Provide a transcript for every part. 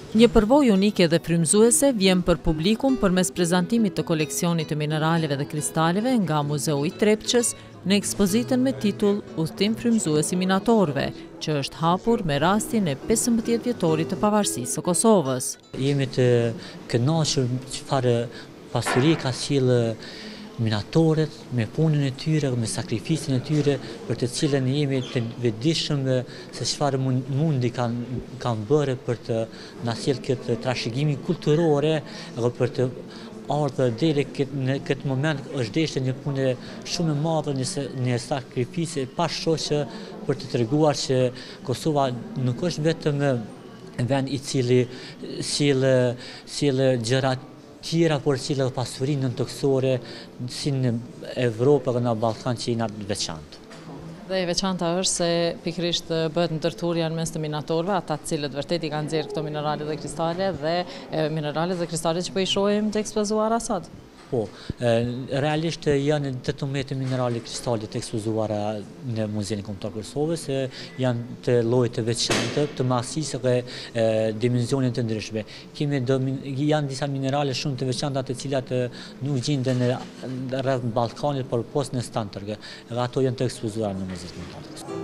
Një përvojë unike dhe frymëzuese vjen për publikum përmes prezantimit të koleksionit të mineraleve dhe kristaleve nga Muzeu i Trepçës në ekspozitën me titull Udhtim frymëzues i minatorëve, që është hapur me rastin e 15 vjetorit të pavarësisë së Kosovës. Jemi të kënaqur çfarë pasuri ka sjellë minatorët me punën e tyre, me sakrificën e tyre, për të cilën jemi të vetëdijshëm se çfarë mundi kanë bërë për të na sjellë këtë trashëgimi kulturore dhe për të ardhur deri në këtë moment. Është deshte një punë shumë e madhe, një sakrificë pa shoqë për të treguar që Kosova nuk është vetëm vend i cili sjellë gjëra tjera, por cilë pasurinë nëntokësore si në Evropë dhe në Ballkan që janë të veçantë. Dhe e veçanta është se pikërisht bëhet ndërthurja në mes të minatorëve, ata të cilët vërtet i kanë nxjerrë këto minerale dhe kristale dhe mineralet dhe kristale që po i shohim të ekspozuara sot. Po, realisht janë 18 minerale kristale të ekspozuara në Muzein Kombëtar të Kosovës, janë të lloje të veçantë, të magjisë dhe dimensione të ndryshme. Janë disa minerale shumë të veçanta të cilat nuk gjenden rreth Ballkanit, por poshtë në Stantërgë, dhe ato janë të ekspozuara në Muzein Kombëtar të Kosovës.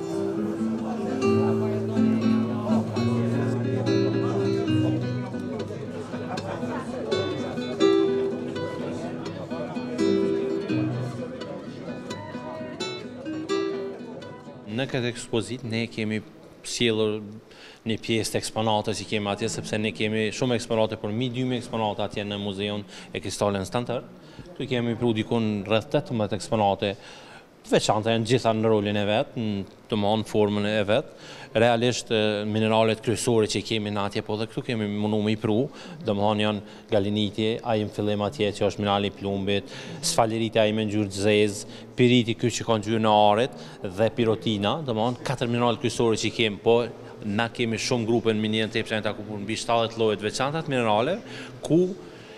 Në këtë ekspozit ne kemi sjellur një pjesë të eksponatës që kemi atje, sepse ne kemi shumë eksponate, por midjumi eksponate atje në Muzeun e Kristaleve në Stantër. Tu kemi pru dikun rreth 18 eksponate të veçanta, janë gjitha në rolin e vet, në formën e vet. Realisht mineralet kryesore që kemi në atje, po dhe këtu kemi mundu me i pru, domethënë janë galiniti, ai në fillim atje që është minerali i plumbit, sfaleriti ai me ngjyrë të zezë, piriti ky që ka ngjyrë në aret dhe pirotina, domethënë 4 mineralet kryesore që kemi, po na kemi shumë grupe në miniën të Trepçës ku mbi 70 lloje të veçanta të minerale, ku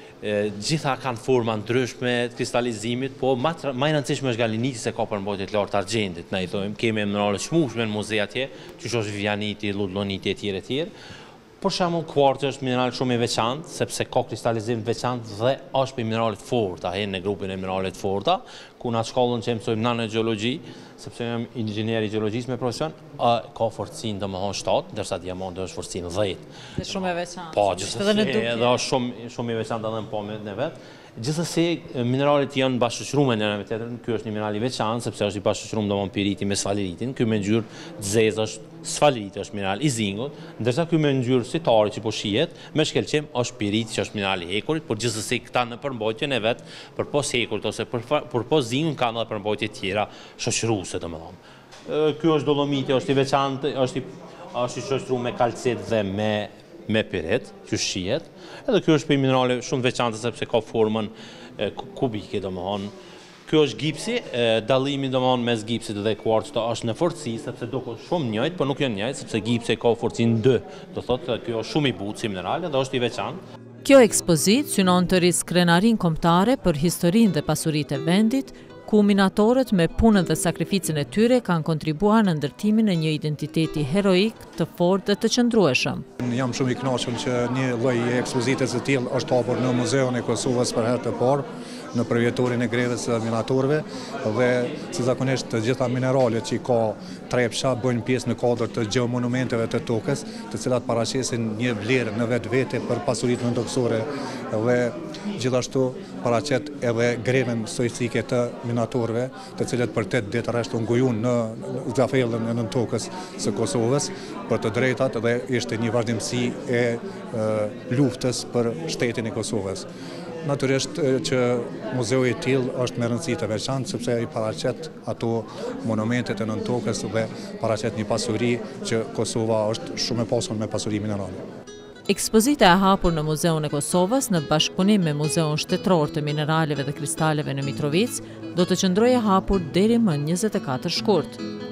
gjitha kanë forma ndryshme të kristalizimit, po më e rëndësishme është galiniti se ka përmbajtje të lartë argjendit. Ne i thojmë, kemi minerale çmueshme në muze atje, që është vivianiti, ludloniti e tjerë. Për shembull, kvartzi është mineral shumë i veçantë, sepse ka kristalizim të veçantë dhe është për mineralet forta, në grupin e mineralet forta, ku në atë shkollën që mësojmë nanogjeologji, sepse jam inxhinier i gjeologjisë me profesion, ka forcinë domethënë 7, ndërsa diamanti është forcinë 10. Është shumë e veçantë. Po, gjithsesi, edhe është shumë i veçantë edhe në pomën e vet. Gjithsesi, mineralet janë bashkështruar njëra me tjetrën. Ky është një mineral i veçantë sepse është i bashkështruar domon piriti me sfaleritin. Ky me ngjyrë të zezë është sfaleriti, është mineral i zingut, ndërsa ky me ngjyrë si tari që po shihet, me shkelqem është piriti që është mineral i hekurit, por gjithsesi këta në përmbajtjen e vet, përpos hekurit ose përpos zingut kanë edhe përmbajtje tjera shoqëruese domethënë. Ky është dolomiti, është i veçantë, është i shoqëruar me kalcit dhe me piret, që shihet. Edhe kjo është për minerale shumë veçante sepse ka formën kubike domethënë. Kjo është gipsi, dallimi domethënë mes gipsit dhe kvarcit është në forci, sepse duket shumë njëjtë, por nuk janë njëjtë, sepse gipsi ka forcinë 2. Do thotë kjo është shumë i butë si mineral dhe është i veçantë. Kjo ekspozit synon të rrisë krenarin kombëtare për historinë dhe pasuritë e vendit, ku minatorët me punën dhe sakrificën e tyre kanë kontribuar në ndërtimin e një identiteti heroik të fortë dhe të qëndrueshëm. Jam shumë i kënaqur që një lloj ekspozite të tillë është hapur në Muzeun e Kosovës për herë të parë në përvjetorin e grevës së minatorëve dhe si zakonisht të gjitha mineralet që ka Trepça bëjnë pjesë në kuadër të gjeomonumenteve të tokës, të cilat paraqesin një vlerë në vetvete për pasuritë nëntokësore dhe gjithashtu paraqet edhe grevën stoicike të minatorëve, të cilët për 8 ditë rresht u ngujun në zafellën e nëntokës së Kosovës për të drejtat dhe ishte një vazhdimsi e luftës për shtetin e Kosovës. Natyrisht që muzeu i tillë është me rëndësi të veçantë sepse i paraqet ato monumentet e nëntokës dhe paraqet një pasuri që Kosova është shumë e pasur me pasuri minerale. Ekspozita e hapur në Muzeun e Kosovës në bashkëpunim me Muzeun Shtetëror të Mineraleve dhe Kristaleve në Mitrovic do të qëndrojë hapur deri më 24 shkurt.